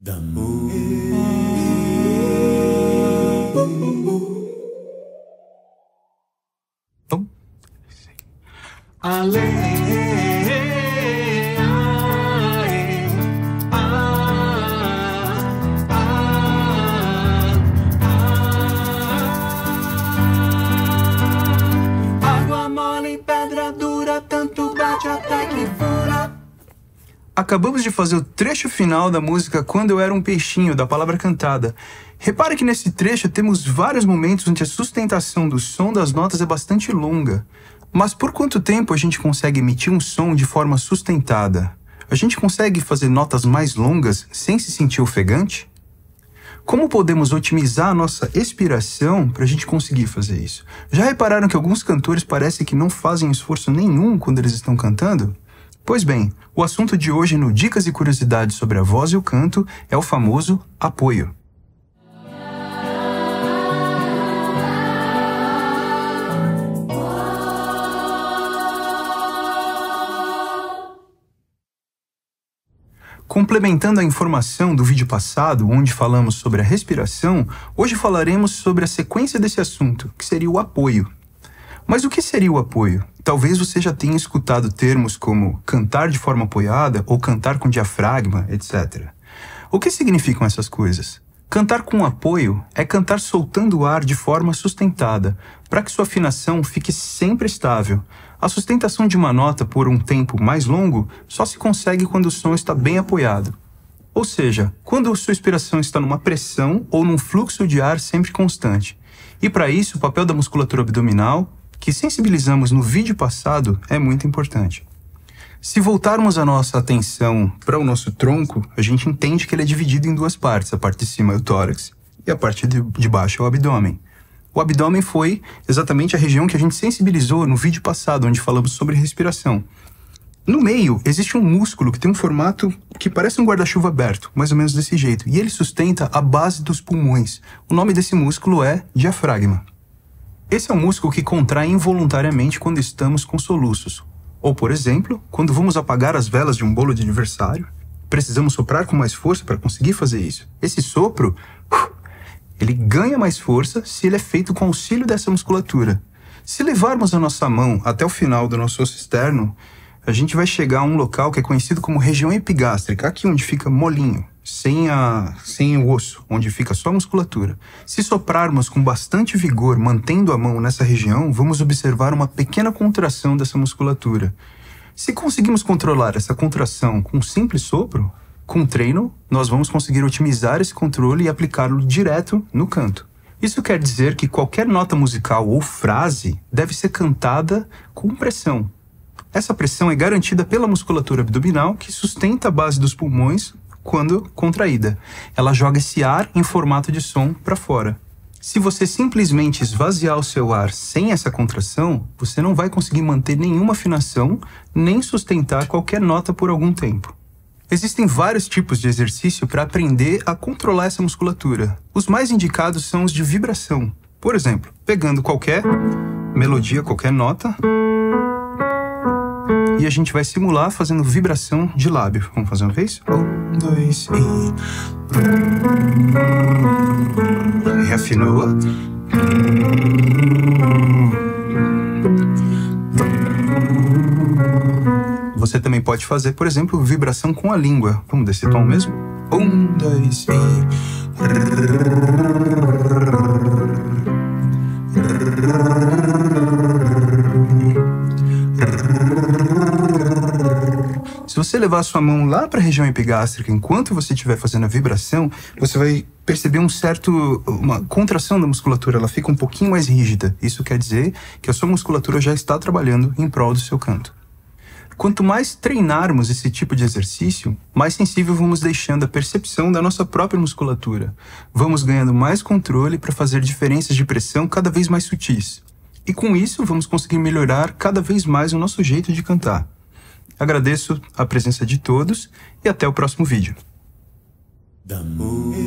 Água mole em pedra dura, tanto bate até que fura. Acabamos de fazer o trecho final da música Quando Eu Era um Peixinho, da Palavra Cantada. Repare que nesse trecho temos vários momentos onde a sustentação do som das notas é bastante longa. Mas por quanto tempo a gente consegue emitir um som de forma sustentada? A gente consegue fazer notas mais longas sem se sentir ofegante? Como podemos otimizar a nossa expiração para a gente conseguir fazer isso? Já repararam que alguns cantores parecem que não fazem esforço nenhum quando eles estão cantando? Pois bem, o assunto de hoje no Dicas e Curiosidades sobre a Voz e o Canto é o famoso apoio. Complementando a informação do vídeo passado, onde falamos sobre a respiração, hoje falaremos sobre a sequência desse assunto, que seria o apoio. Mas o que seria o apoio? Talvez você já tenha escutado termos como cantar de forma apoiada ou cantar com diafragma, etc. O que significam essas coisas? Cantar com apoio é cantar soltando o ar de forma sustentada, para que sua afinação fique sempre estável. A sustentação de uma nota por um tempo mais longo só se consegue quando o som está bem apoiado. Ou seja, quando sua expiração está numa pressão ou num fluxo de ar sempre constante. E para isso, o papel da musculatura abdominal, que sensibilizamos no vídeo passado, é muito importante. Se voltarmos a nossa atenção para o nosso tronco, a gente entende que ele é dividido em duas partes. A parte de cima é o tórax e a parte de baixo é o abdômen. O abdômen foi exatamente a região que a gente sensibilizou no vídeo passado, onde falamos sobre respiração. No meio, existe um músculo que tem um formato que parece um guarda-chuva aberto, mais ou menos desse jeito, e ele sustenta a base dos pulmões. O nome desse músculo é diafragma. Esse é um músculo que contrai involuntariamente quando estamos com soluços. Ou, por exemplo, quando vamos apagar as velas de um bolo de aniversário, precisamos soprar com mais força para conseguir fazer isso. Esse sopro, ele ganha mais força se ele é feito com auxílio dessa musculatura. Se levarmos a nossa mão até o final do nosso osso externo, a gente vai chegar a um local que é conhecido como região epigástrica, aqui onde fica molinho, sem o osso, onde fica só a musculatura. Se soprarmos com bastante vigor, mantendo a mão nessa região, vamos observar uma pequena contração dessa musculatura. Se conseguimos controlar essa contração com um simples sopro, com treino, nós vamos conseguir otimizar esse controle e aplicá-lo direto no canto. Isso quer dizer que qualquer nota musical ou frase deve ser cantada com pressão. Essa pressão é garantida pela musculatura abdominal, que sustenta a base dos pulmões quando contraída. Ela joga esse ar em formato de som para fora. Se você simplesmente esvaziar o seu ar sem essa contração, você não vai conseguir manter nenhuma afinação, nem sustentar qualquer nota por algum tempo. Existem vários tipos de exercício para aprender a controlar essa musculatura. Os mais indicados são os de vibração. Por exemplo, pegando qualquer melodia, qualquer nota, e a gente vai simular fazendo vibração de lábio. Vamos fazer uma vez? 1, 2 e... Reafinou. Você também pode fazer, por exemplo, vibração com a língua. Vamos desse tom mesmo? 1, 2 e... Se você levar a sua mão lá para a região epigástrica enquanto você estiver fazendo a vibração, você vai perceber uma contração da musculatura, ela fica um pouquinho mais rígida. Isso quer dizer que a sua musculatura já está trabalhando em prol do seu canto. Quanto mais treinarmos esse tipo de exercício, mais sensível vamos deixando a percepção da nossa própria musculatura. Vamos ganhando mais controle para fazer diferenças de pressão cada vez mais sutis. E com isso, vamos conseguir melhorar cada vez mais o nosso jeito de cantar. Agradeço a presença de todos e até o próximo vídeo.